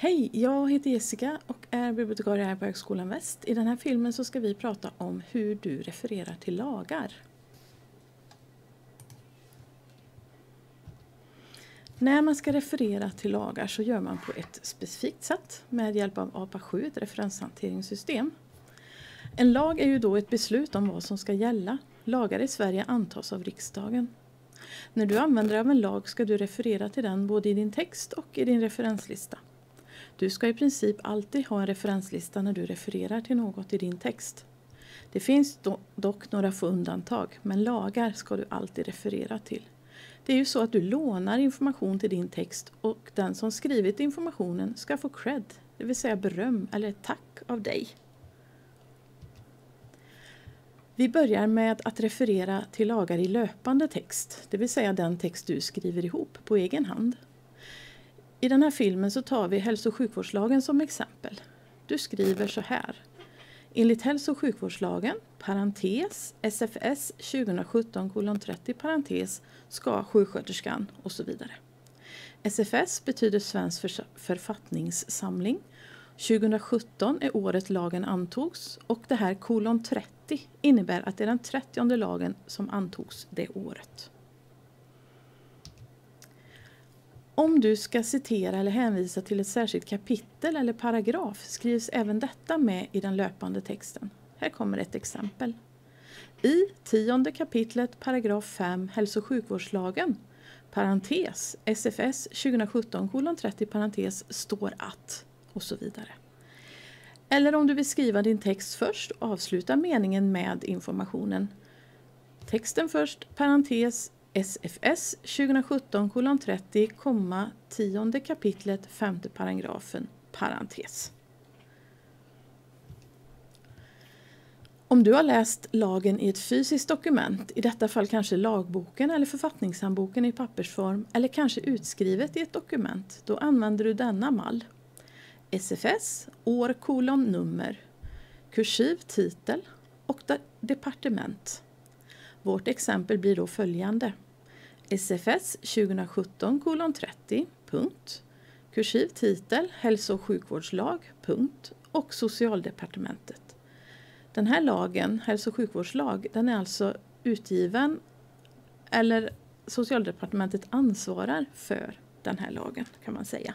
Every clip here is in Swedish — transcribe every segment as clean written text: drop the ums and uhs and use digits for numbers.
Hej, jag heter Jessica och är bibliotekarie här på Högskolan Väst. I den här filmen så ska vi prata om hur du refererar till lagar. När man ska referera till lagar så gör man på ett specifikt sätt med hjälp av APA7, ett referenshanteringssystem. En lag är ju då ett beslut om vad som ska gälla. Lagar i Sverige antas av riksdagen. När du använder av en lag ska du referera till den både i din text och i din referenslista. Du ska i princip alltid ha en referenslista när du refererar till något i din text. Det finns dock några få undantag, men lagar ska du alltid referera till. Det är ju så att du lånar information till din text och den som skrivit informationen ska få cred, det vill säga beröm eller ett tack av dig. Vi börjar med att referera till lagar i löpande text, det vill säga den text du skriver ihop på egen hand. I den här filmen så tar vi hälso- och sjukvårdslagen som exempel. Du skriver så här. Enligt hälso- och sjukvårdslagen, parentes, SFS 2017:30, parentes, ska sjuksköterskan och så vidare. SFS betyder Svensk författningssamling. 2017 är året lagen antogs och det här :30 innebär att det är den 30:e lagen som antogs det året. Om du ska citera eller hänvisa till ett särskilt kapitel eller paragraf skrivs även detta med i den löpande texten. Här kommer ett exempel. I 10:e kapitlet paragraf 5 hälso- och sjukvårdslagen, parentes, SFS 2017:30, parentes, står att och så vidare. Eller om du vill skriva din text först och avsluta meningen med informationen. Texten först, parentes, SFS 2017:30, 10:e kapitlet 5:e paragrafen, parentes. Om du har läst lagen i ett fysiskt dokument, i detta fall kanske lagboken eller författningshandboken i pappersform eller kanske utskrivet i ett dokument, då använder du denna mall. SFS, år, nummer, kursiv titel och departement. Vårt exempel blir då följande. SFS 2017:30, punkt, kursiv titel, hälso- och sjukvårdslag, punkt, och socialdepartementet. Den här lagen, hälso- och sjukvårdslag, den är alltså utgiven eller socialdepartementet ansvarar för den här lagen kan man säga.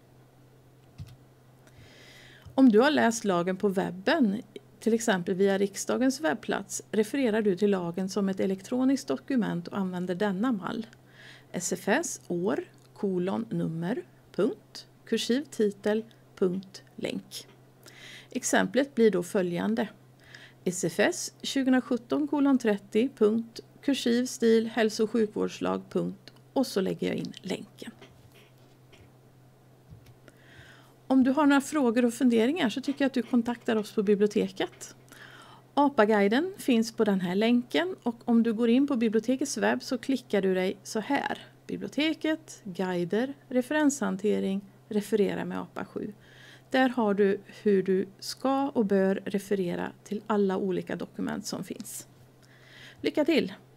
Om du har läst lagen på webben, till exempel via riksdagens webbplats, refererar du till lagen som ett elektroniskt dokument och använder denna mall. SFS, år, nummer, punkt, kursiv titel, punkt, länk. Exemplet blir då följande. SFS 2017:30, punkt, kursiv stil, hälso- och sjukvårdslag, punkt, och så lägger jag in länken. Om du har några frågor och funderingar så tycker jag att du kontaktar oss på biblioteket. APA-guiden finns på den här länken och om du går in på bibliotekets webb så klickar du dig så här. Biblioteket, guider, referenshantering, referera med APA7. Där har du hur du ska och bör referera till alla olika dokument som finns. Lycka till!